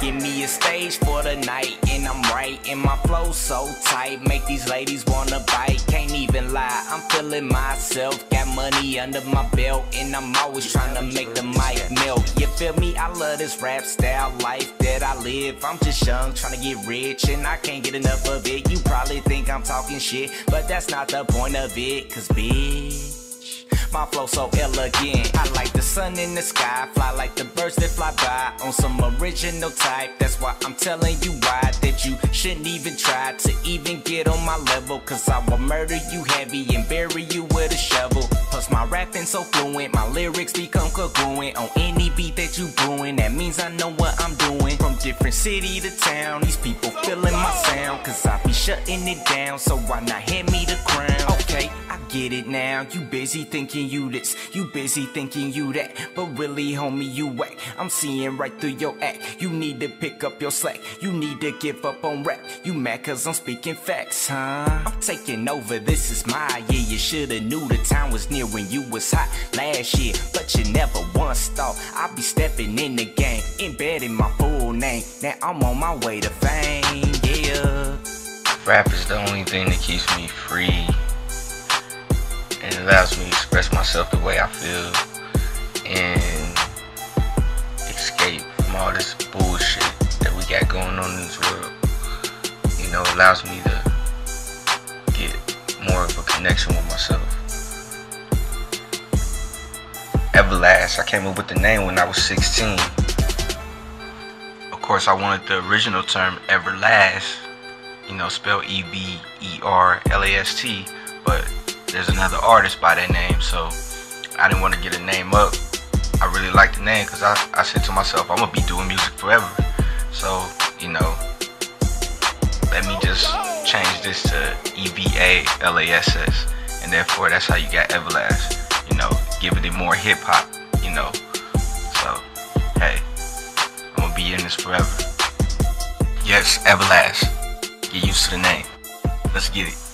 Give me a stage for the night, and I'm right, and my flow so tight, make these ladies wanna bite. Can't even lie, I'm feeling myself. Got money under my belt, and I'm always trying to make the mic melt. You feel me? I love this rap style life that I live. I'm just young, trying to get rich, and I can't get enough of it. You probably think I'm talking shit, but that's not the point of it. Cause bitch, my flow so elegant. I like the sun in the sky, fly like the birds that fly by, on some original type. That's why I'm telling you why, that you shouldn't even try to even get on my level. Cause I will murder you heavy and bury you with a shovel. Plus my rapping so fluent, my lyrics become congruent on any beat that you brewing. That means I know what I'm doing. From different city to town, these people feeling my sound, cause I be shutting it down. So why not hand me the crown? Okay, I get it now. You busy thinking you this, you busy thinking you that, but really homie you whack. I'm seeing right through your act. You need to pick up your slack, you need to give up on rap. You mad cause I'm speaking facts, huh? I'm taking over, this is my year. You shoulda knew the time was near when you was hot last year, but you never once thought I'd be stepping in the game, embedding my full name. Now I'm on my way to fame, yeah. Rap is the only thing that keeps me free, and it allows me to express myself the way I feel and escape from all this bullshit that we got going on in this world. You know, it allows me to get more of a connection with myself. Everlast, I came up with the name when I was 16. Of course, I wanted the original term Everlast, you know, spelled E-V-E-R-L-A-S-T, but there's another artist by that name, so I didn't want to get a name up. I really liked the name because I said to myself, I'm gonna be doing music forever. So, you know, let me just change this to E-V-A-L-A-S-S, and therefore that's how you got Everlast. You know, giving it more hip hop, you know. So, hey, I'm gonna be in this forever. Yes, Everlast. Get used to the name. Let's get it.